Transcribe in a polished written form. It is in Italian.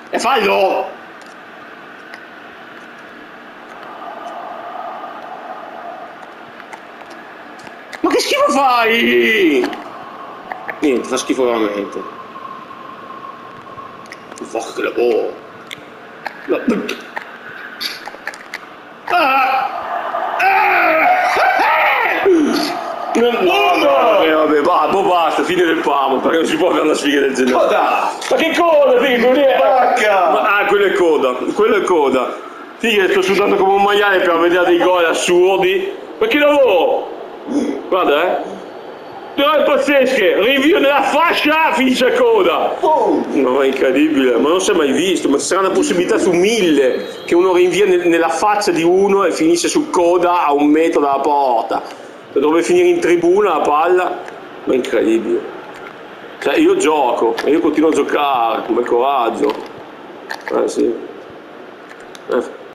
E fallo! Ma che schifo fai? Niente, fa schifo veramente. Fuck che lavoro. Vabbè, basta, fine del pamo, perché non si può avere una sfiga del genere. Coda! Ma che coda, figa, lì è? Bacca! Quello è coda, quello è coda. Figa, sto sudando come un maiale per vedere dei gol assurdi. Ma che lavoro? Guarda, Però è pazzesche, rinvio nella fascia, finisce a coda. No, è incredibile, ma non si è mai visto, ma ci sarà una possibilità su 1000 che uno rinvia nella faccia di uno e finisce su coda a 1 metro dalla porta. Dovrebbe finire in tribuna la palla, ma è incredibile. Cioè, io gioco, e io continuo a giocare, come coraggio. Sì.